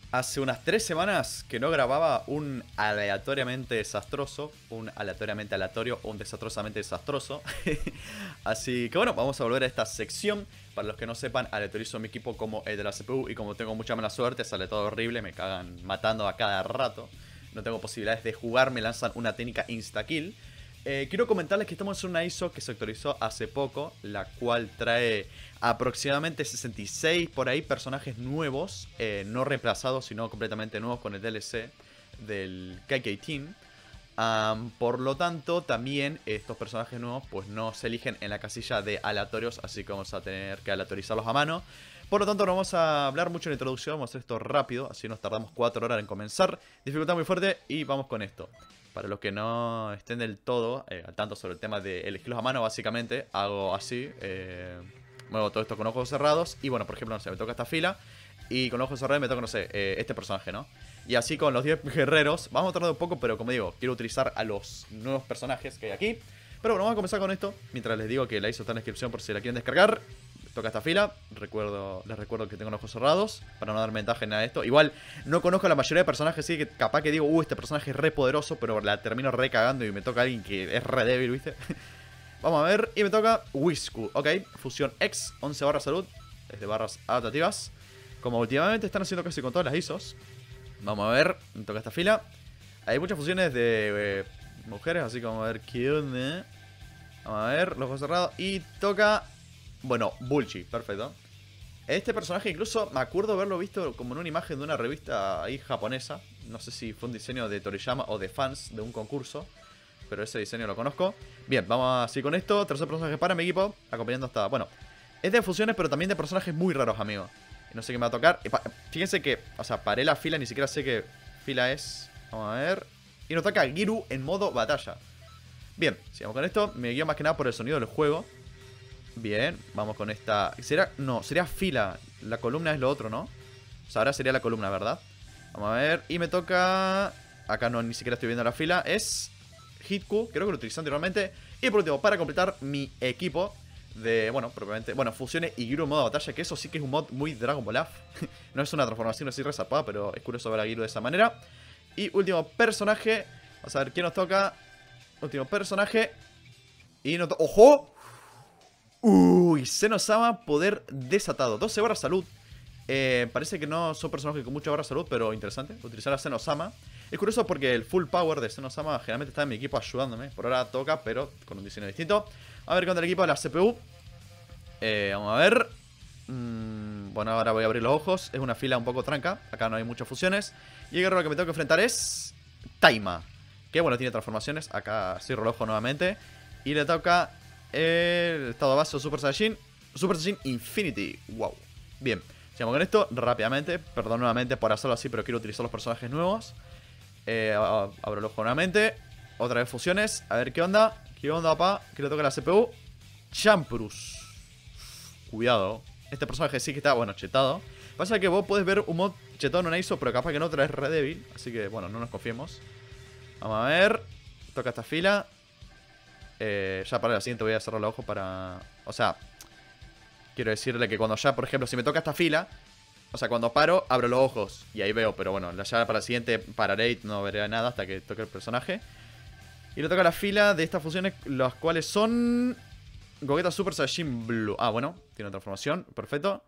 Hace unas 3 semanas que no grababa un aleatoriamente desastroso, un aleatoriamente aleatorio o un desastrosamente desastroso. Así que bueno, vamos a volver a esta sección. Para los que no sepan, aleatorizo mi equipo como el de la CPU y como tengo mucha mala suerte, sale todo horrible, me cagan matando a cada rato. No tengo posibilidades de jugar, me lanzan una técnica insta-kill. Quiero comentarles que estamos en una ISO que se actualizó hace poco, la cual trae aproximadamente 66 por ahí personajes nuevos, no reemplazados sino completamente nuevos con el DLC del KK Team. Por lo tanto, también estos personajes nuevos pues no se eligen en la casilla de aleatorios, así que vamos a tener que aleatorizarlos a mano. Por lo tanto, no vamos a hablar mucho en la introducción, vamos a hacer esto rápido, así nos tardamos 4 horas en comenzar. Dificultad muy fuerte y vamos con esto. Para los que no estén del todo al tanto sobre el tema de elegirlos a mano, básicamente hago así, muevo todo esto con ojos cerrados y bueno, por ejemplo, no sé, me toca esta fila y con los ojos cerrados me toca, no sé, este personaje, ¿no? Y así con los 10 guerreros, vamos a tardar un poco, pero como digo, quiero utilizar a los nuevos personajes que hay aquí. Pero bueno, vamos a comenzar con esto, mientras les digo que la ISO está en la descripción por si la quieren descargar. Toca esta fila, les recuerdo que tengo los ojos cerrados para no dar ventaja en nada de esto. Igual no conozco a la mayoría de personajes, así que capaz que digo, este personaje es re poderoso, pero la termino re cagando y me toca a alguien que es re débil, ¿viste? Vamos a ver, y me toca Whisku, ok, fusión X, 11 barras salud, es de barras adaptativas. Como últimamente están haciendo casi con todas las ISOs. Vamos a ver, me toca esta fila. Hay muchas fusiones de mujeres, así que vamos a ver qué onda. Vamos a ver, los ojos cerrados, y toca... Bueno, Bulchi, perfecto. Este personaje incluso me acuerdo haberlo visto como en una imagen de una revista ahí japonesa. No sé si fue un diseño de Toriyama o de fans de un concurso, pero ese diseño lo conozco. Bien, vamos así con esto. Tercer personaje para mi equipo, acompañando hasta... Bueno, es de fusiones, pero también de personajes muy raros, amigos. Y no sé qué me va a tocar. Fíjense que, o sea, paré la fila, ni siquiera sé qué fila es. Vamos a ver. Y nos toca Giru en modo batalla. Bien, sigamos con esto. Me guío más que nada por el sonido del juego. Bien, vamos con esta... ¿Será? No, sería fila. La columna es lo otro, ¿no? O sea, ahora sería la columna, ¿verdad? Vamos a ver. Y me toca... Acá no, ni siquiera estoy viendo la fila. Es Hitku, creo que lo utilicé anteriormente. Y por último, para completar mi equipo de... Bueno, propiamente... Bueno, fusiones y Giru en modo batalla. Que eso sí que es un mod muy Dragon Ball F. No es una transformación así rezapada, pero es curioso ver a Giru de esa manera. Y último personaje. Vamos a ver quién nos toca. Último personaje. Y nos toca... ¡Ojo! Uy, Senosama, poder desatado. 12 barras salud. Parece que no son personajes con mucha barra salud, pero interesante utilizar a Senosama. Es curioso porque el full power de Senosama generalmente está en mi equipo ayudándome. Por ahora toca, pero con un diseño distinto. A ver contra el equipo de la CPU. Vamos a ver. Bueno, ahora voy a abrir los ojos. Es una fila un poco tranca. Acá no hay muchas fusiones. Y el guerrero que me tengo que enfrentar es Taima, que bueno, tiene transformaciones. Acá cierro el ojo nuevamente. Y le toca el estado base o Super Saiyajin. Super Saiyajin Infinity. Wow. Bien, sigamos con esto rápidamente. Perdón nuevamente por hacerlo así, pero quiero utilizar los personajes nuevos. Abro el ojo nuevamente. Otra vez fusiones. A ver qué onda. ¿Qué onda, papá? Que le toca la CPU. Champrus. Cuidado. Este personaje sí que está, bueno, chetado. Pasa que vos podés ver un mod chetado en una ISO, pero capaz que en otra es re débil. Así que, bueno, no nos confiemos. Vamos a ver. Toca esta fila. Ya para la siguiente voy a cerrar los ojos para... O sea, quiero decirle que cuando ya, por ejemplo, si me toca esta fila, o sea, cuando paro, abro los ojos y ahí veo. Pero bueno, ya para la siguiente pararé y no veré nada hasta que toque el personaje. Y le toca la fila de estas fusiones, las cuales son... Gogeta Super Saiyajin Blue. Ah, bueno, tiene transformación, perfecto.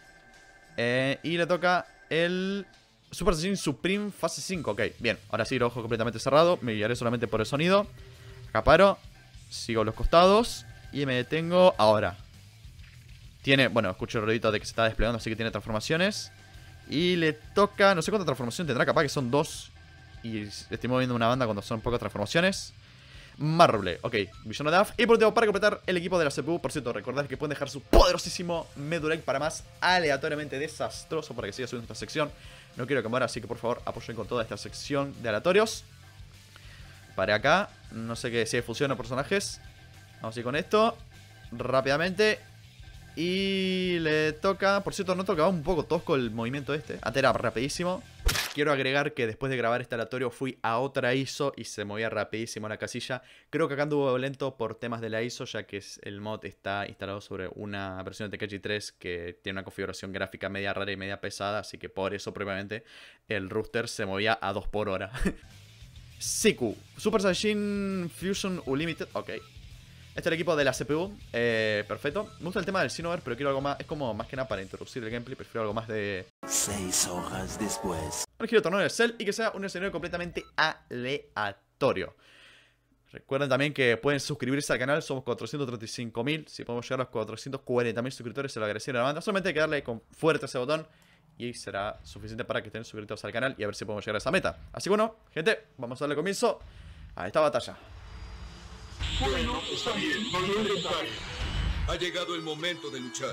Y le toca el Super Saiyajin Supreme fase 5. Ok, bien, ahora sí, el ojo completamente cerrado. Me guiaré solamente por el sonido. Acá paro. Sigo los costados y me detengo ahora. Tiene, bueno, escucho el ruidito de que se está desplegando, así que tiene transformaciones. Y le toca, no sé cuánta transformación tendrá, capaz que son 2. Y estoy moviendo una banda cuando son pocas transformaciones. Marble, ok, Vision of Death. Y por último, para completar el equipo de la CPU, por cierto, recordad que pueden dejar su poderosísimo Medulike para más aleatoriamente desastroso para que siga subiendo esta sección. No quiero que muera, así que por favor apoyen con toda esta sección de aleatorios. Para acá, no sé qué si hay fusión o personajes. Vamos a ir con esto rápidamente. Y le toca, por cierto, noto que va un poco tosco el movimiento este. Antes era rapidísimo. quiero agregar que después de grabar este aleatorio fui a otra ISO y se movía rapidísimo la casilla. Creo que acá anduvo lento por temas de la ISO, ya que el mod está instalado sobre una versión de Tenkaichi 3 que tiene una configuración gráfica media rara y media pesada, así que por eso previamente el rooster se movía a 2 por hora. Siku, Super Saiyajin Fusion Unlimited, ok. Este es el equipo de la CPU, perfecto. Me gusta el tema del Xenover, pero quiero algo más. Es como más que nada para introducir el gameplay. Prefiero algo más de 6 hojas después. un giro torneo de Cell y que sea un escenario completamente aleatorio. Recuerden también que pueden suscribirse al canal. Somos 435.000. Si podemos llegar a los 440.000 suscriptores, se lo agradecería a la banda. Solamente hay que darle con fuerte ese botón y será suficiente para que estén suscritos al canal y a ver si podemos llegar a esa meta. Así que bueno, gente, vamos a darle comienzo a esta batalla. Bueno, está bien, no lo intentaré. Ha llegado el momento de luchar.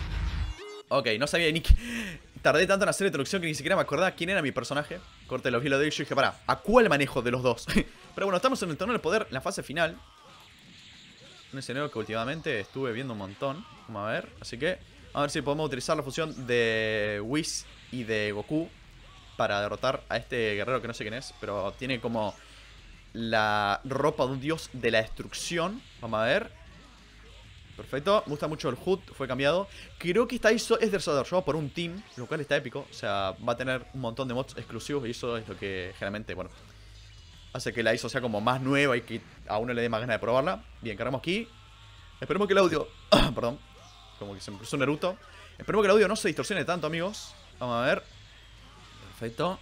Ok, no sabía ni... Tardé tanto en hacer la introducción que ni siquiera me acordaba quién era mi personaje. Corte los hilos de ellos y dije, pará, ¿a cuál manejo de los dos? Pero bueno, estamos en el torneo del poder, en la fase final. Un escenario que últimamente estuve viendo un montón. Vamos a ver, así que a ver si podemos utilizar la fusión de Whis y de Goku para derrotar a este guerrero que no sé quién es, pero tiene como la ropa de un dios de la destrucción. Vamos a ver. Perfecto, me gusta mucho el HUD, fue cambiado. Creo que esta ISO es desarrollado por un team, lo cual está épico. O sea, va a tener un montón de mods exclusivos y eso es lo que generalmente, bueno, hace que la ISO sea como más nueva y que a uno le dé más ganas de probarla. Bien, cargamos aquí. Esperemos que el audio... perdón, como que se me cruzó un Naruto. Esperemos que el audio no se distorsione tanto, amigos. Vamos a ver. Perfecto.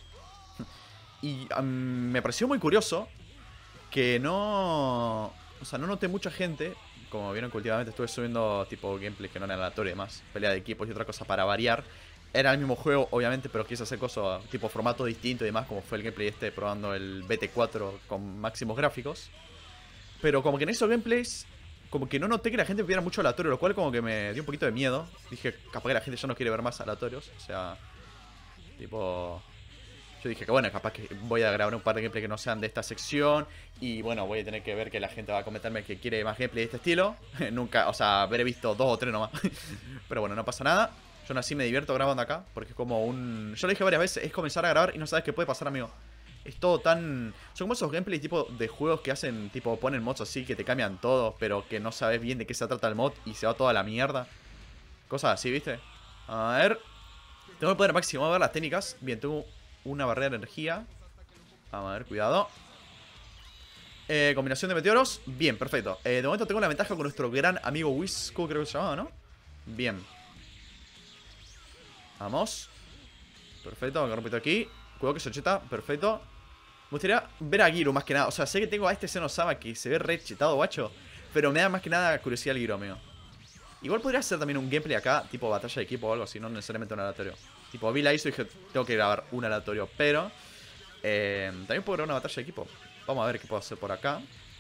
Y me pareció muy curioso que no... O sea, no noté mucha gente. Como vieron que últimamente estuve subiendo tipo gameplays que no eran aleatorios y demás, pelea de equipos y otra cosa para variar. Era el mismo juego, obviamente, pero quise hacer cosas tipo formato distinto y demás, como fue el gameplay este probando el BT4 con máximos gráficos. Pero como que en esos gameplays, como que no noté que la gente pidiera mucho aleatorio, lo cual como que me dio un poquito de miedo. Dije, capaz que la gente ya no quiere ver más aleatorios, o sea, tipo... Yo dije que bueno, capaz que voy a grabar un par de gameplays que no sean de esta sección. Y bueno, voy a tener que ver que la gente va a comentarme que quiere más gameplay de este estilo. Nunca, o sea, habré visto 2 o 3 nomás. Pero bueno, no pasa nada. Yo aún así me divierto grabando acá. Porque es como un... Yo lo dije varias veces, es comenzar a grabar y no sabes qué puede pasar, amigo. Es todo tan... Son como esos gameplays tipo de juegos que hacen, tipo ponen mods así que te cambian todo, pero que no sabes bien de qué se trata el mod y se va toda la mierda. Cosas así, ¿viste? A ver. Tengo el poder máximo, vamos a ver las técnicas. Bien, tengo una barrera de energía. Vamos a ver, cuidado. Combinación de meteoros. Bien, perfecto. De momento tengo la ventaja con nuestro gran amigo Whisko, creo que se llamaba, ¿no? Bien. Vamos. Perfecto, vamos a romper aquí. Cuidado que se cheta, perfecto. Me gustaría ver a Giru más que nada. O sea, sé que tengo a este Senosama que se ve re chetado, guacho, pero me da más que nada curiosidad el Giru, amigo. Igual podría ser también un gameplay acá, tipo batalla de equipo o algo así, no necesariamente un aleatorio. Tipo, vi la ISO y dije, tengo que grabar un aleatorio, pero también puedo grabar una batalla de equipo. Vamos a ver qué puedo hacer por acá.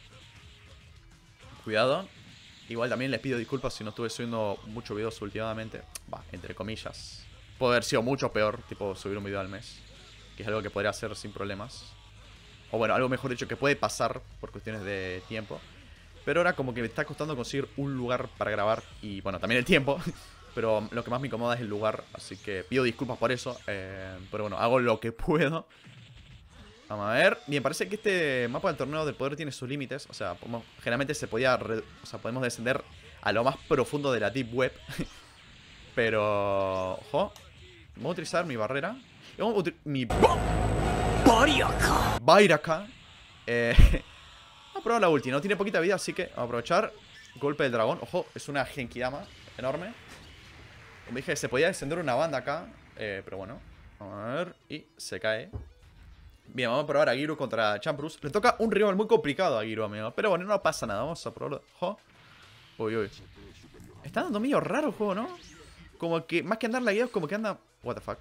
Cuidado. Igual también les pido disculpas si no estuve subiendo muchos videos últimamente. Va, entre comillas. Puede haber sido mucho peor, tipo subir un video al mes, que es algo que podría hacer sin problemas. O bueno, algo mejor dicho que puede pasar por cuestiones de tiempo. Pero ahora como que me está costando conseguir un lugar para grabar. Y bueno, también el tiempo. Pero lo que más me incomoda es el lugar. Así que pido disculpas por eso. Pero bueno, hago lo que puedo. Vamos a ver. Bien, parece que este mapa del torneo del poder tiene sus límites. O sea, generalmente se podía... O sea, podemos descender a lo más profundo de la Deep Web. Pero... Ojo. Voy a utilizar mi barrera. Y vamos a utilizar mi... Bairaka. Vamos a probar la ulti. No tiene poquita vida, así que vamos a aprovechar. Golpe del dragón. Ojo, es una Genkidama enorme. Como dije, se podía descender una banda acá. Pero bueno. Vamos a ver. Y se cae. Bien, vamos a probar a Giru contra Champrus. Le toca un rival muy complicado a Giru, amigo. Pero bueno, no pasa nada. Vamos a probarlo. Ojo. Uy, uy. Está dando medio raro el juego, ¿no? Como que, más que andar lagueados, como que anda... What the fuck.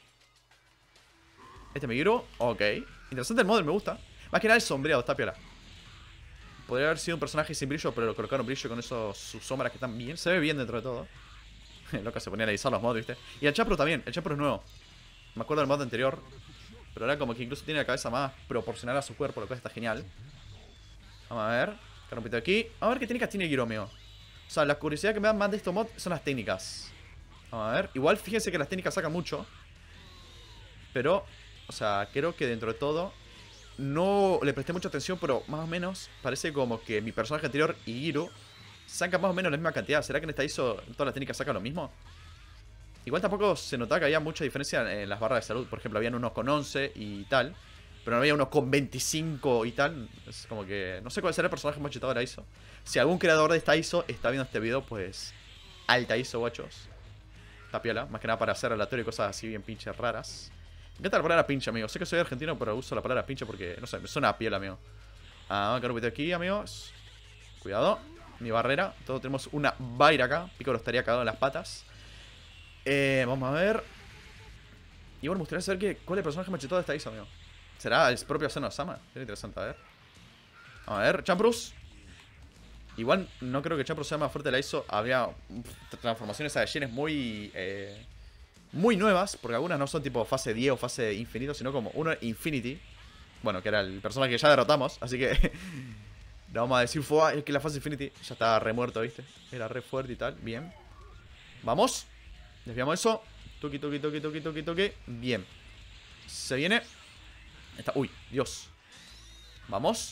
Este me Giru. Ok. Interesante el model, me gusta. Más que nada el sombreado, está piola. Podría haber sido un personaje sin brillo, pero lo colocaron brillo con esos sus sombras que están bien. Se ve bien dentro de todo. Loca, se ponía a analizar los mods, ¿viste? Y el Champrus también. El Champrus es nuevo. Me acuerdo del mod anterior. Pero ahora como que incluso tiene la cabeza más proporcional a su cuerpo, lo cual está genial. Vamos a ver. Carrompito aquí. A ver qué técnicas tiene Giru, amigo. O sea, la curiosidad que me dan más de estos mods son las técnicas. Vamos a ver. Igual fíjense que las técnicas sacan mucho. Pero O sea, creo que dentro de todo no le presté mucha atención, pero más o menos parece como que mi personaje anterior y Giru sacan más o menos la misma cantidad. ¿Será que en esta ISO en todas las técnicas sacan lo mismo? Igual tampoco se notaba que había mucha diferencia en las barras de salud. Por ejemplo, habían unos con 11 y tal, pero no había unos con 25 y tal. Es como que no sé cuál será el personaje más chetado de la ISO. Si algún creador de esta ISO está viendo este video, pues alta ISO, guachos. Está piola, más que nada para hacer aleatorio y cosas así bien pinches raras. Me encanta la palabra pinche, amigo. Sé que soy argentino, pero uso la palabra pinche porque, no sé, me suena a piel, amigo. Vamos a quedar un poquito aquí, amigos. Cuidado. Mi barrera. Todos tenemos una Vaira acá. Piccolo estaría cagado en las patas. Vamos a ver. Y bueno, me gustaría saber cuál es el personaje más chetado de esta ISO, amigo. ¿Será el propio Senno-sama? Sería interesante, a ver. Vamos a ver, Champrus. Igual no creo que Champrus sea más fuerte de la ISO. Había transformaciones a Saiyajines muy nuevas, porque algunas no son tipo fase 10 o fase infinito, sino como uno Infinity. Bueno, que era el personaje que ya derrotamos, así que no vamos a decir es que la fase Infinity ya estaba re muerto, ¿viste? Era re fuerte y tal, bien. Vamos, desviamos eso. Tuki, tuki, tuki, tuki, tuki, tuki. Bien. Se viene. Uy, Dios. Vamos.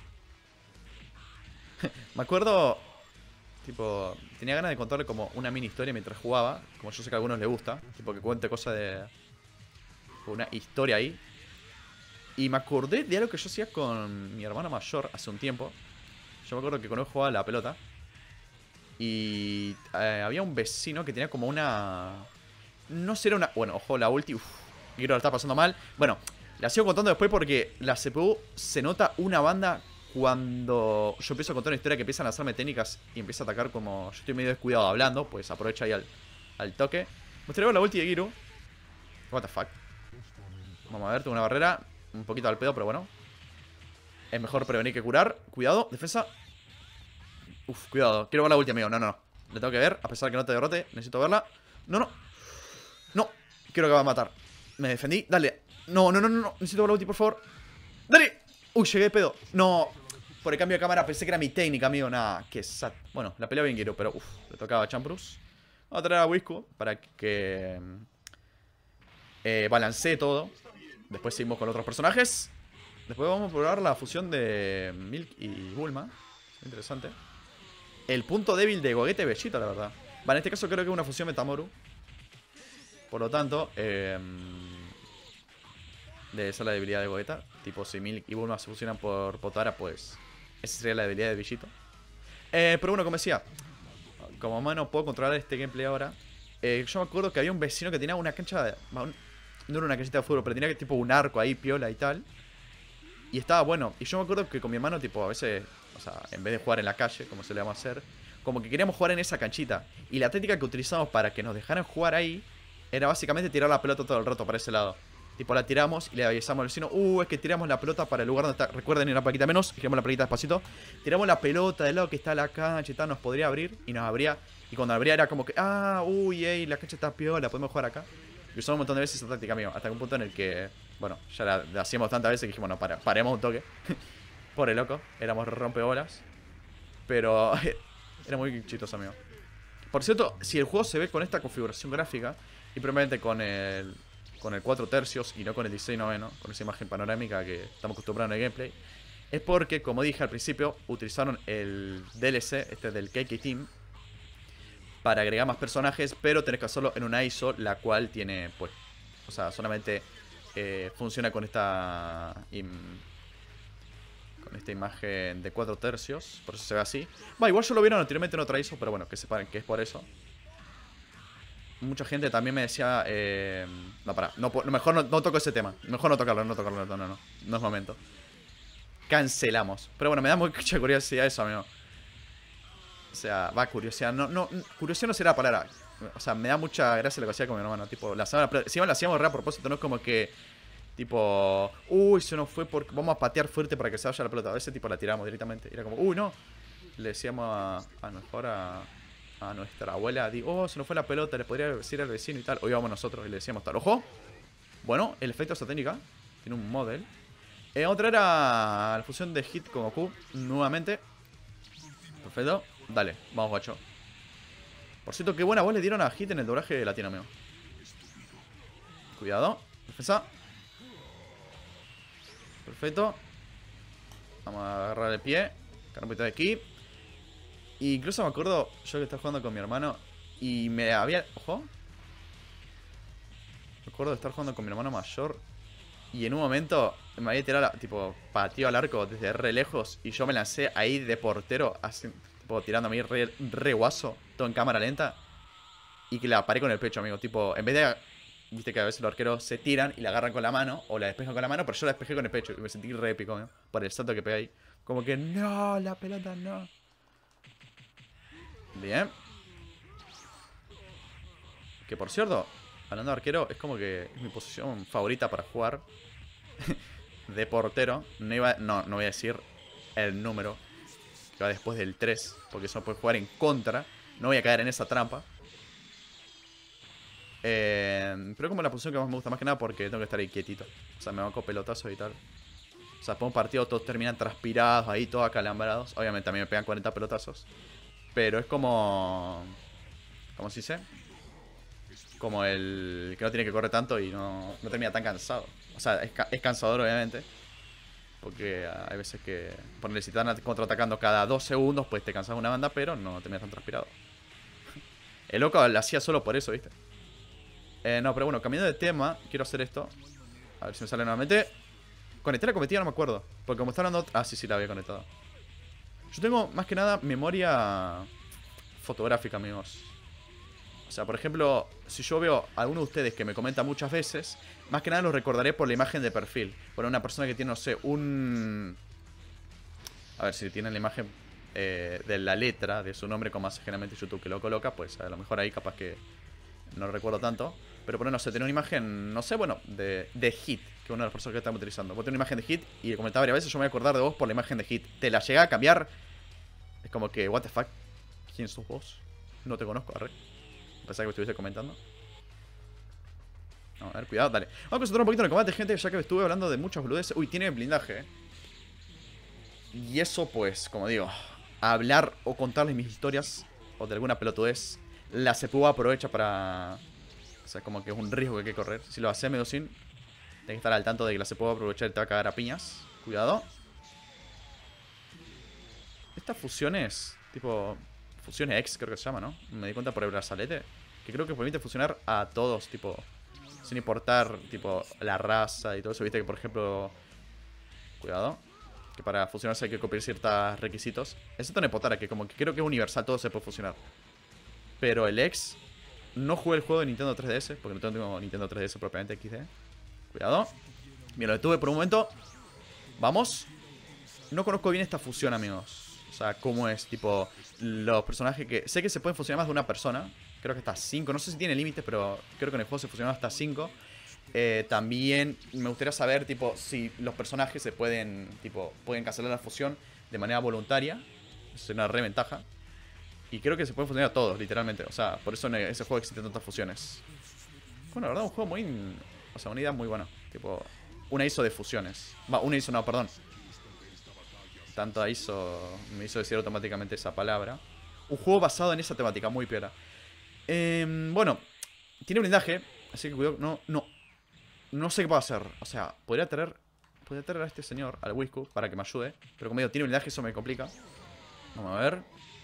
Me acuerdo, tipo, tenía ganas de contarle como una mini historia mientras jugaba. Como yo sé que a algunos les gusta. Tipo que cuente cosas de una historia ahí. Y me acordé de algo que yo hacía con mi hermano mayor hace un tiempo. Yo me acuerdo que cuando jugaba a la pelota y había un vecino que tenía como una... No sé, era una... Bueno, ojo, la ulti... Quiero la está pasando mal. Bueno, la sigo contando después porque la CPU se nota una banda cuando yo empiezo a contar una historia que empiezan a hacerme técnicas y empieza a atacar como... Yo estoy medio descuidado hablando, pues aprovecha ahí al toque. Me gustaría ver la ulti de Giru. What the fuck. Vamos a ver, tengo una barrera un poquito al pedo, pero bueno. Es mejor prevenir que curar. Cuidado, defensa. Uf, cuidado, quiero ver la ulti, amigo. No. Le tengo que ver, a pesar de que no te derrote. Necesito verla. No. No, quiero que va a matar. Me defendí, dale. No. Necesito ver la ulti, por favor. ¡Dale! Uy, llegué de pedo. No. Por el cambio de cámara pensé que era mi técnica, amigo. Nada, qué sad. Bueno, la pelea bien quiero, pero uff, le tocaba a Champrus. Vamos a traer a Wisco para que balancee todo. Después seguimos con otros personajes. Después vamos a probar la fusión de Milk y Bulma. Interesante. El punto débil de Gogeta y Vegeta, la verdad. Vale, en este caso creo que es una fusión Metamoru. Por lo tanto, debe ser la debilidad de Gogeta. Tipo, si Milk y Bulma se fusionan por Potara, pues esa sería la debilidad de Vegeta. Pero bueno, como decía, como más no puedo controlar este gameplay ahora. Yo me acuerdo que había un vecino que tenía una cancha de... No era una canchita de fútbol, pero tenía tipo un arco ahí, piola y tal. Y estaba bueno. Y yo me acuerdo que con mi hermano, tipo, a veces, o sea, en vez de jugar en la calle, como se le vamos a hacer, como que queríamos jugar en esa canchita. Y la técnica que utilizamos para que nos dejaran jugar ahí era básicamente tirar la pelota todo el rato para ese lado. Tipo, la tiramos y le avisamos al vecino, es que tiramos la pelota para el lugar donde está. Recuerden, una plaquita menos, giramos la plaquita despacito. Tiramos la pelota del lado que está la cancha y tal, nos podría abrir y nos abría. Y cuando abría era como que, la cancha está piola, podemos jugar acá. Y usamos un montón de veces esa táctica, amigo. Hasta un punto en el que, bueno, ya la hacíamos tantas veces que dijimos, no, paremos un toque. Pobre loco, éramos rompebolas. Pero era muy chistoso, amigo. Por cierto, si el juego se ve con esta configuración gráfica y probablemente con el 4 tercios y no con el 16:9, con esa imagen panorámica que estamos acostumbrados en el gameplay, es porque, como dije al principio, utilizaron el DLC, este del KK Team, para agregar más personajes, pero tenés que hacerlo en una ISO, la cual tiene, pues, o sea, solamente funciona con esta imagen de 4 tercios, por eso se ve así. Igual yo lo vieron anteriormente en otra ISO, pero bueno, que sepan que es por eso. Mucha gente también me decía, mejor no toco ese tema, mejor no tocarlo, no es momento. Cancelamos. Pero bueno, me da mucha curiosidad eso, amigo. O sea, curiosidad. Curiosidad no será la palabra. O sea, me da mucha gracia lo que hacía con mi hermano. Tipo, si la hacíamos re a propósito, no es como que, tipo, se nos fue porque vamos a patear fuerte para que se vaya la pelota. A veces, tipo, la tiramos directamente. Y era como, no. Le decíamos a nuestra abuela, se nos fue la pelota, le podría decir al vecino y tal. O íbamos nosotros y le decíamos tal. Ojo. Bueno, el efecto de esa técnica tiene un model. Otra era la fusión de Hit con Goku, nuevamente. Perfecto. Dale, vamos, guacho. Por cierto, qué buena voz le dieron a Hit en el doblaje latino, amigo. Cuidado. Defensa. Perfecto. Vamos a agarrar el pie. Cargar un poquito de aquí. Y incluso me acuerdo, yo que estaba jugando con mi hermano y me había... Ojo. Me acuerdo de estar jugando con mi hermano mayor y en un momento me había tirado, tipo, pateo al arco desde re lejos y yo me lancé ahí de portero, así, tipo, tirándome ahí re guaso, todo en cámara lenta. Y que la paré con el pecho, amigo. Tipo, en vez de... Viste que a veces los arqueros se tiran y la agarran con la mano o la despejan con la mano, pero yo la despejé con el pecho y me sentí re épico, ¿no? Por el salto que pegué ahí. Como que, no, la pelota no. Bien. Que por cierto, hablando de arquero, es como que es mi posición favorita para jugar. De portero. No voy a decir el número que va después del 3, porque eso puede jugar en contra. No voy a caer en esa trampa. Pero como la posición que más me gusta, más que nada porque tengo que estar ahí quietito. O sea, me banco pelotazos y tal. O sea, por un partido todos terminan transpirados, ahí todos acalambrados. Obviamente también me pegan 40 pelotazos. Pero es como... ¿Cómo se dice? Como el que no tiene que correr tanto y no termina tan cansado. O sea, es cansador obviamente. Porque hay veces que... Ponele, si te están contraatacando cada 2 segundos, pues te cansas una banda, pero no terminas tan transpirado. El loco lo hacía solo por eso, ¿viste? No, pero bueno, cambiando de tema, quiero hacer esto. A ver si me sale nuevamente. Conecté la cometida, no me acuerdo. Porque como está hablando... Ah, sí, la había conectado. Yo tengo, más que nada, memoria fotográfica, amigos. O sea, por ejemplo, si yo veo a alguno de ustedes que me comenta muchas veces, más que nada lo recordaré por la imagen de perfil. Por una persona que tiene, no sé, un... A ver, si tiene la imagen de la letra de su nombre, como hace generalmente YouTube que lo coloca, pues a lo mejor ahí capaz que no recuerdo tanto. Pero bueno, no sé, tenía una imagen, no sé, bueno, de Hit, que una de las personas que estamos utilizando. Vos tenés una imagen de Hit y comentaba varias veces, yo me voy a acordar de vos por la imagen de Hit. Te la llegué a cambiar. Es como que, what the fuck, ¿quién sos vos? No te conozco, arre. Pensaba que me estuviese comentando. No, a ver, cuidado, dale. Vamos a concentrar un poquito en el combate, gente, ya que estuve hablando de muchas boludeces. Uy, tiene blindaje, Y eso, pues, como digo, hablar o contarles mis historias o de alguna pelotudez, la CPU aprovecha para... O sea, como que es un riesgo que hay que correr. Si lo haces medio sin, tenés que estar al tanto de que la CPU va a aprovechar y te va a cagar a piñas. Cuidado. Estas fusiones, tipo... Fusiones X creo que se llama, ¿no? Me di cuenta por el brazalete. Que creo que permite fusionar a todos, tipo... Sin importar, tipo, la raza y todo eso. Viste que, por ejemplo... Cuidado. Que para fusionarse hay que cumplir ciertos requisitos. Excepto Nepotara, que como que creo que es universal, todo se puede fusionar. Pero el X... No jugué el juego de Nintendo 3DS, porque no tengo Nintendo 3DS propiamente XD. Cuidado. Bien, lo detuve por un momento. Vamos. No conozco bien esta fusión, amigos. O sea, cómo es, tipo, los personajes que... Sé que se pueden fusionar más de una persona. Creo que hasta 5. No sé si tiene límites, pero creo que en el juego se fusionan hasta 5. También me gustaría saber, tipo, si los personajes se pueden, tipo, pueden cancelar la fusión de manera voluntaria. Eso es una re ventaja. Y creo que se pueden fusionar todos, literalmente. O sea, por eso en ese juego existen tantas fusiones. Bueno, la verdad, un juego muy... O sea, una idea muy buena. Tipo, una ISO de fusiones. Va, una ISO, no, perdón. Tanto ISO me hizo decir automáticamente esa palabra. Un juego basado en esa temática, muy piola. Bueno, tiene blindaje, así que cuidado, no sé qué puedo hacer. O sea, podría traer a este señor, al Whisku, para que me ayude. Pero como digo, tiene blindaje, eso me complica. Vamos a ver.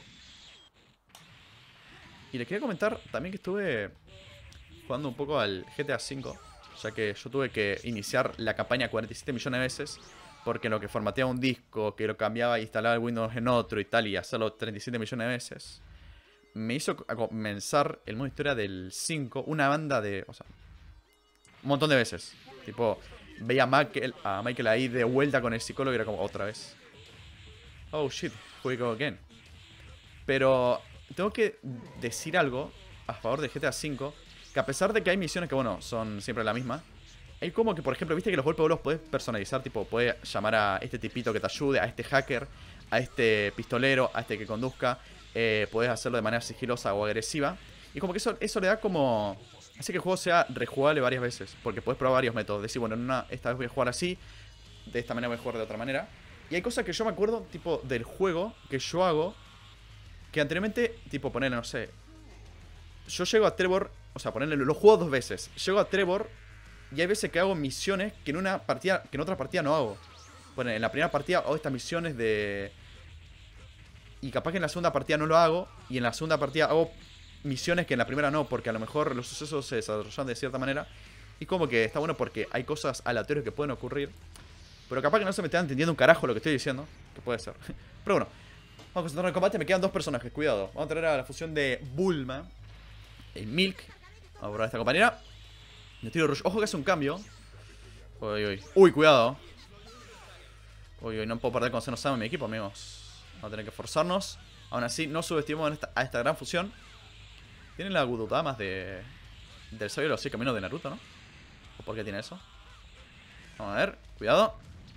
Y les quería comentar también que estuve jugando un poco al GTA V, ya que yo tuve que iniciar la campaña 47 millones de veces, porque en lo que formateaba un disco, que lo cambiaba e instalaba el Windows en otro y tal, y hacerlo 37 millones de veces, me hizo comenzar el modo historia del 5 una banda de... O sea, un montón de veces. Tipo, veía a Michael ahí de vuelta con el psicólogo y era como, otra vez. Oh shit, we go again. Pero... Tengo que decir algo a favor de GTA V, que a pesar de que hay misiones que, bueno, son siempre la misma, hay como que, por ejemplo, viste que los golpes vos los podés personalizar, tipo, podés llamar a este tipito que te ayude, a este hacker, a este pistolero, a este que conduzca, podés hacerlo de manera sigilosa o agresiva, y como que eso le da como... hace que el juego sea rejugable varias veces, porque podés probar varios métodos, decir, bueno, esta vez voy a jugar así, de esta manera voy a jugar de otra manera, y hay cosas que yo me acuerdo, tipo, del juego que yo hago, que anteriormente, tipo, ponerle, no sé, yo llego a Trevor, o sea, ponerle, lo juego 2 veces. Llego a Trevor y hay veces que hago misiones que en una partida, que en otra partida no hago. Bueno, en la primera partida hago estas misiones de... Y capaz que en la segunda partida no lo hago. Y en la segunda partida hago misiones que en la primera no. Porque a lo mejor los sucesos se desarrollan de cierta manera. Y como que está bueno porque hay cosas aleatorias que pueden ocurrir. Pero capaz que no se me está entendiendo un carajo lo que estoy diciendo. Que puede ser. Pero bueno. Vamos a concentrarnos en el combate. Me quedan dos personajes. Cuidado. Vamos a tener a la fusión de Bulma. El Milk. Vamos a probar a esta compañera. Le tiro rush. Ojo que hace un cambio. Uy, uy. Uy, cuidado. Uy, uy. No puedo perder con Zeno-sama en mi equipo, amigos. Vamos a tener que forzarnos. Aún así, no subestimemos a esta gran fusión. Tienen la Gudodamas del sabio de los 6 caminos de Naruto, ¿no? ¿O por qué tiene eso? Vamos a ver. Cuidado.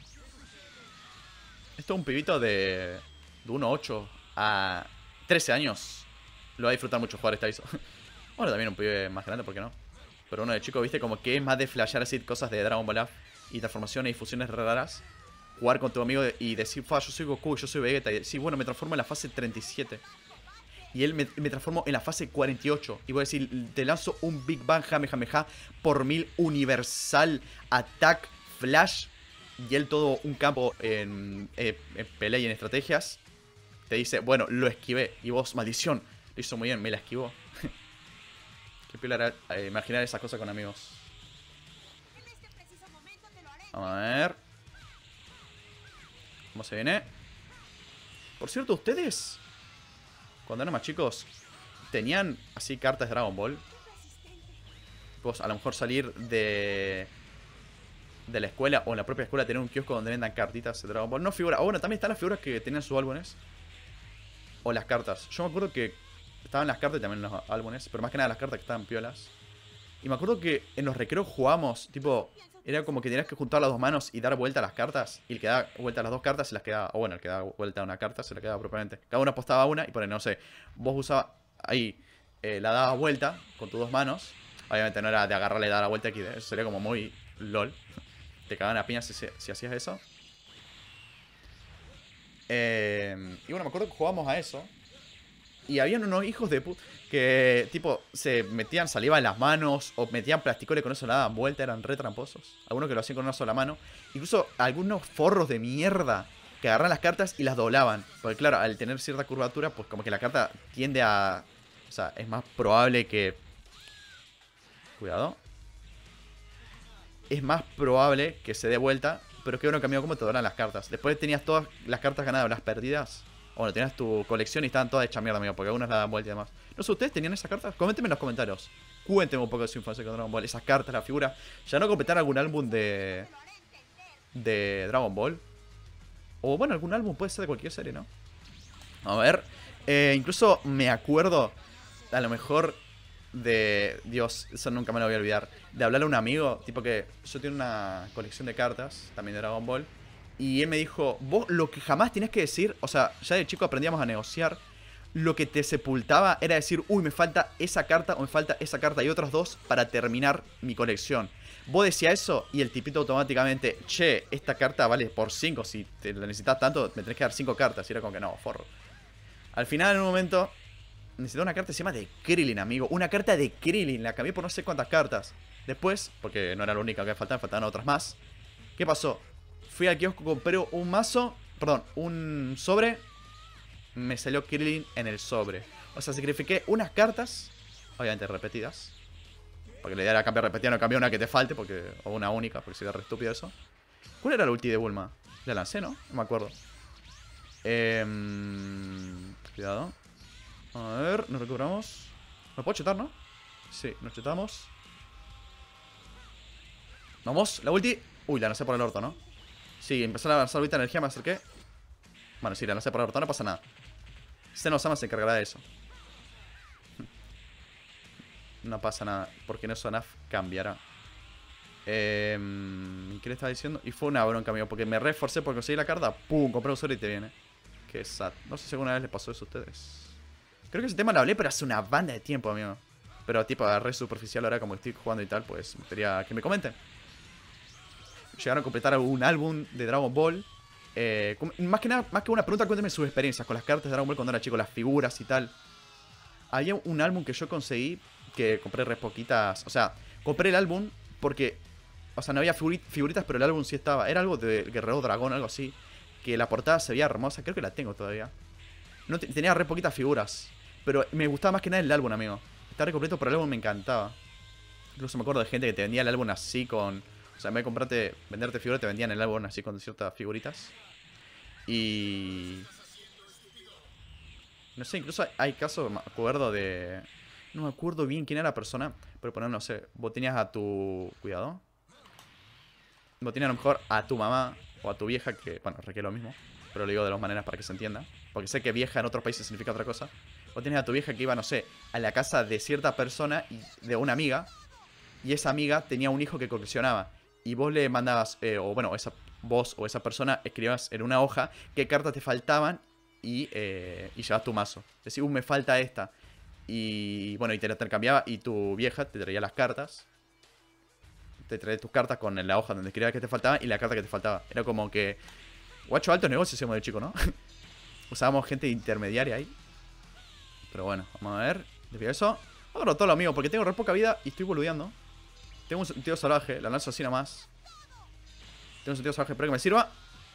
Esto es un pibito de 1,8 a 13 años. Lo va a disfrutar mucho jugar esta ISO. Bueno, también un pibe más grande, ¿por qué no? Pero uno de chico, viste, como que es más de flashear así cosas de Dragon Ball y transformaciones y fusiones raras. Jugar con tu amigo y decir, yo soy Goku, yo soy Vegeta. Y decir, bueno, me transformo en la fase 37. Y él me transformo en la fase 48. Y voy a decir, te lanzo un Big Bang Jamejameja por 1000 Universal Attack Flash. Y él todo un campo en pelea y en estrategias. Te dice, bueno, lo esquivé. Y vos, maldición, lo hizo muy bien, me la esquivó. Qué piola era imaginar esas cosas con amigos. Vamos a ver. ¿Cómo se viene? Por cierto, ustedes, cuando eran más chicos, tenían así cartas de Dragon Ball. Vos a lo mejor salir de la escuela o en la propia escuela tener un kiosco donde vendan cartitas de Dragon Ball. No figuras. Bueno, también están las figuras que tenían sus álbumes. O las cartas. Yo me acuerdo que estaban las cartas y también los álbumes. Pero más que nada las cartas que estaban piolas. Y me acuerdo que en los recreos jugábamos, tipo, era como que tenías que juntar las dos manos y dar vuelta a las cartas. Y el que da vuelta a las dos cartas se las quedaba. O bueno, el que da vuelta a una carta se la quedaba propiamente. Cada uno apostaba una y por ahí, no sé, vos usabas ahí, la dabas vuelta con tus dos manos. Obviamente no era de agarrarle y dar la vuelta aquí. Eso sería como muy LOL. Te cagaban a piñas si hacías eso. Y bueno, me acuerdo que jugábamos a eso. Y habían unos hijos de puta que, tipo, se metían saliva en las manos o metían plasticoles con eso, le daban vuelta, eran re tramposos. Algunos que lo hacían con una sola mano. Incluso algunos forros de mierda que agarraban las cartas y las doblaban. Porque claro, al tener cierta curvatura, pues como que la carta tiende a... O sea, es más probable que... Cuidado. Es más probable que se dé vuelta, pero que uno cambió como te doblan las cartas. Después tenías todas las cartas ganadas, las perdidas. Bueno, tenías tu colección y estaban todas hechas mierda, amigo, porque algunas la dan vuelta y demás. No sé, ¿ustedes tenían esas cartas? Coméntenme en los comentarios. Cuéntenme un poco de su infancia con Dragon Ball. Esas cartas, la figura. ¿Ya no completar algún álbum de Dragon Ball? O bueno, algún álbum puede ser de cualquier serie, ¿no? A ver. Incluso me acuerdo, a lo mejor, de... Dios, eso nunca me lo voy a olvidar. De hablarle a un amigo, tipo que yo tengo una colección de cartas, también de Dragon Ball. Y él me dijo, vos lo que jamás tienes que decir, o sea, ya de chico aprendíamos a negociar. Lo que te sepultaba era decir, uy, me falta esa carta o me falta esa carta y otras dos para terminar mi colección. Vos decías eso y el tipito automáticamente, che, esta carta vale por 5, si te la necesitas tanto me tenés que dar 5 cartas. Y era como que no, forro. Al final, en un momento, necesitaba una carta que se llama de Krillin, amigo. Una carta de Krillin, la cambié por no sé cuántas cartas. Después, porque no era la única que faltaban otras más. ¿Qué pasó? Fui al kiosco, compré un mazo, perdón, un sobre. Me salió Krillin en el sobre. O sea, sacrifiqué unas cartas, obviamente repetidas. Porque la idea era cambiar repetida, no cambiar una que te falte, porque o una única, porque sería re estúpido eso. ¿Cuál era la ulti de Bulma? La lancé, ¿no? No me acuerdo. Cuidado. A ver, nos recuperamos. ¿Nos puedo chetar, no? Sí, nos chetamos. Vamos, la ulti. Uy, la lancé por el orto, ¿no? Sí, empezó a lanzar ahorita energía, me acerqué. Bueno, sí, la lancé por el orto, no pasa nada. Zeno-sama se encargará de eso. No pasa nada, porque en eso NAF cambiará. ¿Qué le estaba diciendo? Y fue una bronca, amigo, porque me reforcé por conseguir la carta. ¡Pum! Compré un sobre y te viene. Qué sad. No sé si alguna vez les pasó eso a ustedes. Creo que ese tema lo hablé, pero hace una banda de tiempo, amigo. Pero tipo, re superficial ahora, como estoy jugando y tal, pues me gustaría que me comenten. Llegaron a completar algún álbum de Dragon Ball. Más que nada, más que una pregunta, cuéntenme sus experiencias con las cartas de Dragon Ball cuando era chico, las figuras y tal. Había un álbum que yo conseguí, que compré re poquitas. O sea, compré el álbum porque O sea, no había figuritas, pero el álbum sí estaba. Era algo de Guerrero Dragón, algo así. Que la portada se veía hermosa. Creo que la tengo todavía. No tenía re poquitas figuras. Pero me gustaba más que nada el álbum, amigo. Estaba re completo, pero el álbum me encantaba. Incluso me acuerdo de gente que te vendía el álbum así con... O sea, en vez de venderte figuras, te vendían el álbum así con ciertas figuritas. Y... No sé, incluso hay casos, me acuerdo de... No me acuerdo bien quién era la persona. Pero poner, no sé, vos tenías a tu... Cuidado. Vos tenías a lo mejor a tu mamá o a tu vieja, que, bueno, requiere lo mismo. Pero lo digo de dos maneras para que se entienda. Porque sé que vieja en otros países significa otra cosa. Vos tenés a tu vieja que iba, no sé, a la casa de cierta persona, de una amiga. Y esa amiga tenía un hijo que coleccionaba. Y vos le mandabas, o bueno, vos o esa persona escribías en una hoja qué cartas te faltaban y llevas tu mazo. Decís, me falta esta. Y bueno, y te la intercambiaba y tu vieja te traía las cartas. Te traía tus cartas con la hoja donde escribía que te faltaba y la carta que te faltaba. Era como que... Guacho, altos negocios hacíamos de chico, ¿no? Usábamos gente intermediaria ahí. Pero bueno, vamos a ver. Después de eso, otro todo lo mío, porque tengo re poca vida y estoy boludeando. Tengo un sentido salvaje, la lanzo así nomás. Tengo un sentido salvaje, espero que me sirva.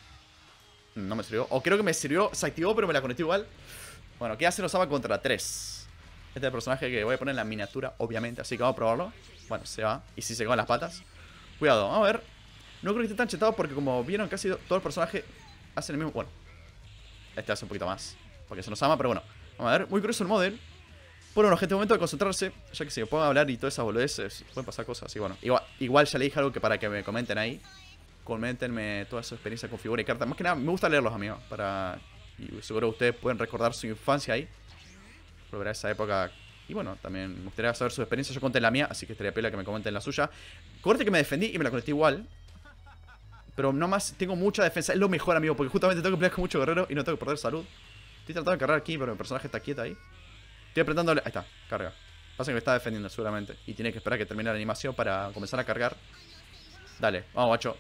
No me sirvió. O creo que me sirvió, se activó, pero me la conecté igual. Bueno, queda Senosama contra 3. Este es el personaje que voy a poner en la miniatura, obviamente. Así que vamos a probarlo. Bueno, se va. Y si se con las patas. Cuidado, vamos a ver. No creo que esté tan chetado porque como vieron casi todo el personaje hacen el mismo... Bueno, este hace un poquito más porque se nos ama, pero bueno. Vamos a ver, muy curioso el model. Bueno, gente, momento de concentrarse. Ya que si me puedo hablar y todas esas boludeces, pueden pasar cosas. Y bueno, igual ya le dije algo que para que me comenten ahí. Coméntenme toda su experiencia con figura y carta. Más que nada, me gusta leerlos, amigos. Y seguro ustedes pueden recordar su infancia ahí. Volver a esa época. Y bueno, también me gustaría saber su experiencia. Yo conté la mía, así que estaría pela que me comenten la suya. Corte que me defendí y me la conecté igual. Pero no más, tengo mucha defensa. Es lo mejor, amigo, porque justamente tengo que pelear con mucho guerrero y no tengo que perder salud. Estoy tratando de cargar aquí, pero mi personaje está quieto ahí. Estoy apretándole... Ahí está, carga. Pasa que me está defendiendo seguramente. Y tiene que esperar que termine la animación para comenzar a cargar. Dale, vamos, guacho.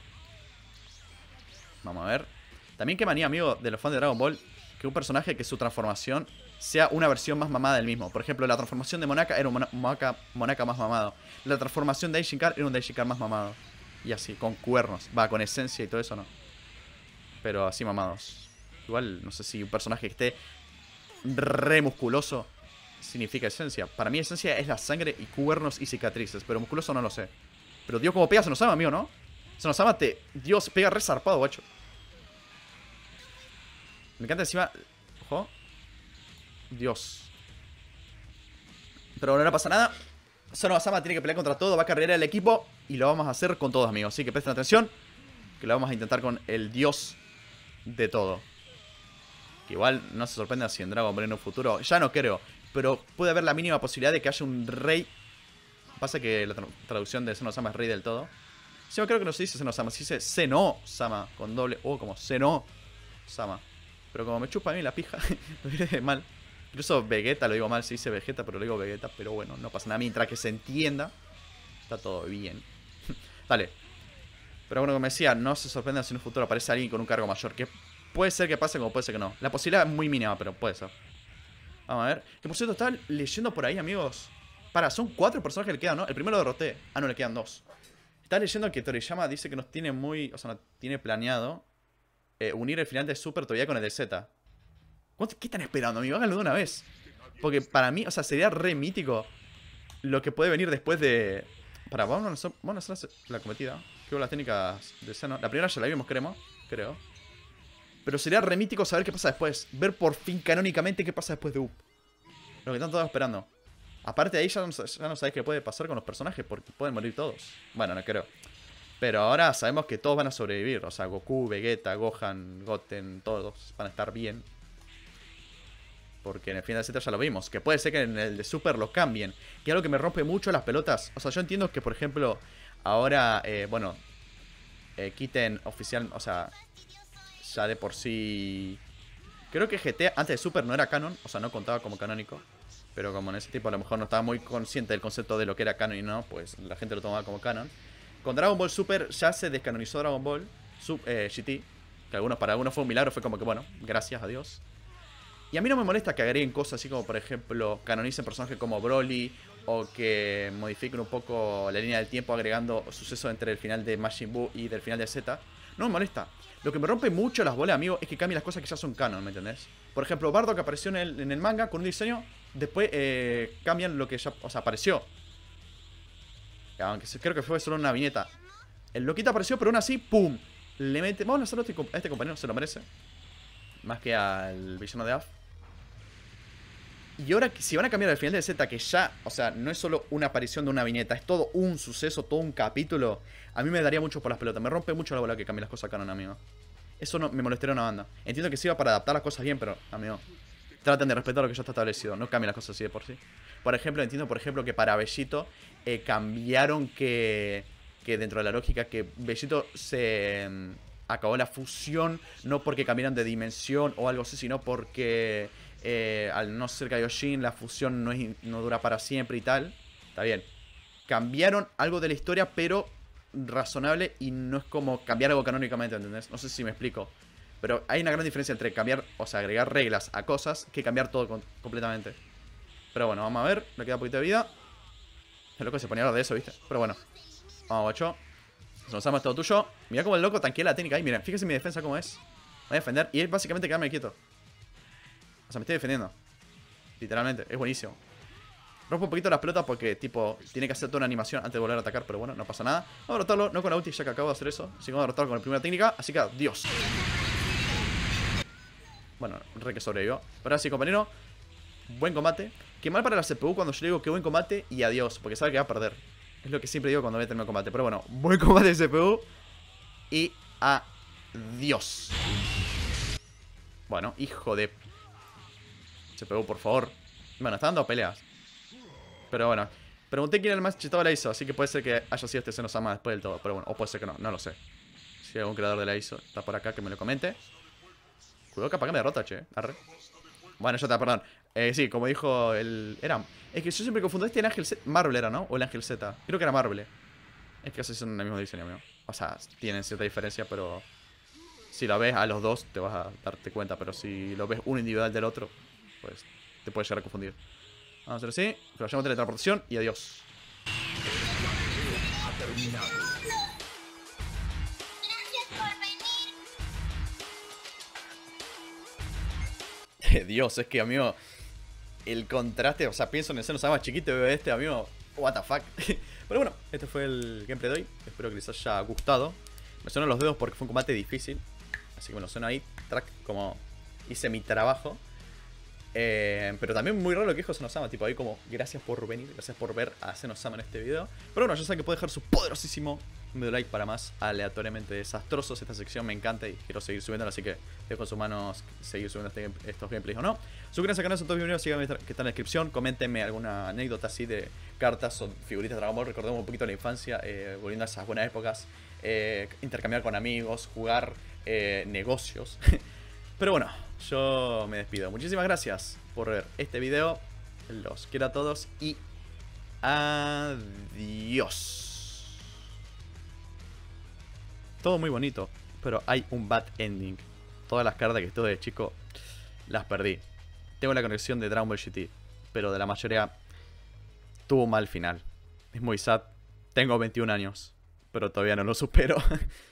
Vamos a ver. También qué manía, amigo, de los fans de Dragon Ball, que un personaje que su transformación sea una versión más mamada del mismo. Por ejemplo, la transformación de Monaka era un Monaka más mamado. La transformación de Aishinkar era un Aishinkar más mamado. Y así, con cuernos. Va, con esencia y todo eso no. Pero así mamados. Igual, no sé si un personaje que esté re musculoso significa esencia. Para mí esencia es la sangre y cuernos y cicatrices. Pero musculoso no lo sé. Pero Dios, como pega Senosama, amigo, ¿no? Senosama Dios, pega re zarpado, guacho. Me encanta encima... Ojo. Dios. Pero no pasa nada. Senosama tiene que pelear contra todo. Va a cargar el equipo. Y lo vamos a hacer con todos, amigos. Así que presten atención. Que lo vamos a intentar con el dios de todo. Que igual no se sorprenda si en Dragon Ball en un futuro. Ya no creo. Pero puede haber la mínima posibilidad de que haya un rey. Pasa que la traducción de Senosama es rey del todo. Sí, yo creo que no se dice Senosama. Se dice Seno-sama. Con doble O, como Seno-sama. Pero como me chupa a mí la pija, lo diré mal. Incluso Vegeta lo digo mal. Se dice Vegeta, pero lo digo Vegeta. Pero bueno, no pasa nada. Mientras que se entienda, está todo bien. Dale. Pero bueno, como decía, no se sorprenda si en un futuro aparece alguien con un cargo mayor. Que puede ser que pase como puede ser que no. La posibilidad es muy mínima, pero puede ser. Vamos a ver. Que por cierto, están leyendo por ahí, amigos. Son 4 personajes que le quedan, ¿no? El primero lo derroté. Ah, no, le quedan 2. Está leyendo que Toriyama dice que nos tiene muy... O sea, no tiene planeado unir el final de Super todavía con el de Z. ¿Qué están esperando, amigo? Háganlo de una vez. Porque para mí, o sea, sería re mítico lo que puede venir después de... vamos a hacer la cometida. Que las técnicas de Xeno. La primera ya la vimos, creo. Pero sería re mítico saber qué pasa después. Ver por fin canónicamente qué pasa después de Up. Lo que están todos esperando. Aparte de ahí ya no sabéis qué puede pasar con los personajes. Porque pueden morir todos. Bueno, no creo. Pero ahora sabemos que todos van a sobrevivir. O sea, Goku, Vegeta, Gohan, Goten, todos van a estar bien. Porque en el final de Z ya lo vimos. Que puede ser que en el de Super lo cambien. Que es algo que me rompe mucho las pelotas. O sea, yo entiendo que, por ejemplo, ahora, quiten oficial... O sea, ya de por sí... Creo que GT antes de Super no era canon. O sea, no contaba como canónico. Pero como en ese tipo a lo mejor no estaba muy consciente del concepto de lo que era canon y no, pues la gente lo tomaba como canon. Con Dragon Ball Super ya se descanonizó Dragon Ball GT. Que para algunos fue un milagro. Fue como que, bueno, gracias a Dios. Y a mí no me molesta que agreguen cosas así como, por ejemplo, canonicen personajes como Broly o que modifiquen un poco la línea del tiempo agregando sucesos entre el final de Majin Buu y del final de Z, no me molesta. Lo que me rompe mucho las bolas, amigo, es que cambien las cosas que ya son canon, ¿me entendés? Por ejemplo, Bardock apareció en el manga con un diseño, después cambian lo que ya, o sea, apareció. Aunque creo que fue solo una viñeta. El loquito apareció, pero aún así, ¡pum! Le mete... Vamos a lanzarlo a este compañero, se lo merece. Más que al villano de Af. Y ahora, si van a cambiar el final de Z, que ya, o sea, no es solo una aparición de una viñeta, es todo un suceso, todo un capítulo, a mí me daría mucho por las pelotas. Me rompe mucho la bola que cambien las cosas canon, amigo. Eso no me molestaría una banda. Entiendo que sirva para adaptar las cosas bien, pero, amigo, traten de respetar lo que ya está establecido. No cambien las cosas así de por sí. Por ejemplo, entiendo, por ejemplo, que para Bellito cambiaron que dentro de la lógica que Bellito se acabó la fusión, no porque cambiaran de dimensión o algo así, sino porque al no ser Kaioshin la fusión no dura para siempre y tal. Está bien. Cambiaron algo de la historia, pero razonable, y no es como cambiar algo canónicamente, ¿entendés? No sé si me explico. Pero hay una gran diferencia entre cambiar, o sea, agregar reglas a cosas, que cambiar todo completamente. Pero bueno, vamos a ver. Le queda un poquito de vida. El loco se ponía a hablar de eso, ¿viste? Pero bueno. Vamos, guacho. Nos todo tuyo. Mirá cómo el loco tanquea la técnica ahí. Miren, fíjense mi defensa cómo es. Voy a defender. Y es básicamente quedarme quieto. O sea, me estoy defendiendo. Literalmente. Es buenísimo. Rompo un poquito las pelotas porque, tipo, tiene que hacer toda una animación antes de volver a atacar. Pero bueno, no pasa nada. Vamos a derrotarlo. No con la ulti, ya que acabo de hacer eso. Así que vamos a derrotarlo con la primera técnica. Así que adiós. Bueno, re que sobrevivió. Pero ahora sí, compañero. Buen combate. Qué mal para la CPU cuando yo le digo que buen combate y adiós, porque sabe que va a perder. Es lo que siempre digo cuando voy a tener un combate. Pero bueno, buen combate de CPU y adiós. Bueno, hijo de CPU, por favor. Bueno, está dando peleas. Pero bueno, pregunté quién era el más chetado de la ISO, así que puede ser que haya sido este Senosama después del todo. Pero bueno, o puede ser que no, no lo sé. Si hay algún creador de la ISO está por acá, que me lo comente. Cuidado que para que me derrota, che. Arre. Bueno, ya está, perdón. Sí, como dijo el... Es que yo siempre confundo el Ángel Z. Marvel era, ¿no? O el Ángel Z. Creo que era Marvel. Es que casi son el mismo diseño, amigo. O sea, tienen cierta diferencia, pero... Si lo ves a los dos, te vas a darte cuenta. Pero si lo ves uno individual del otro, pues te puede llegar a confundir. Vamos a hacer así. Pero llamo teletransportación y adiós. Dios, es que, amigo, el contraste, o sea, pienso en el Senosama más chiquito y veo este, amigo, what the fuck. Pero bueno, este fue el gameplay de hoy. Espero que les haya gustado. Me suenan los dedos porque fue un combate difícil, así que me lo suena ahí, track, como hice mi trabajo. Pero también muy raro lo que dijo Senosama, tipo ahí como, gracias por venir, gracias por ver a Senosama en este video. Pero bueno, ya saben que puede dejar su poderosísimo medio like para más aleatoriamente desastrosos. Esta sección me encanta y quiero seguir subiéndola, así que dejo en sus manos seguir subiendo estos gameplays o no. Suscríbanse al canal, son todos videos, síganme que está en la descripción. Coméntenme alguna anécdota así de cartas o figuritas de Dragon Ball. Recordemos un poquito la infancia, volviendo a esas buenas épocas. Intercambiar con amigos, jugar negocios. Pero bueno, yo me despido. Muchísimas gracias por ver este video. Los quiero a todos y adiós. Todo muy bonito, pero hay un bad ending. Todas las cartas que estuve de chico las perdí. Tengo la conexión de Dragon Ball GT, pero de la mayoría tuvo un mal final. Es muy sad. Tengo 21 años, pero todavía no lo supero.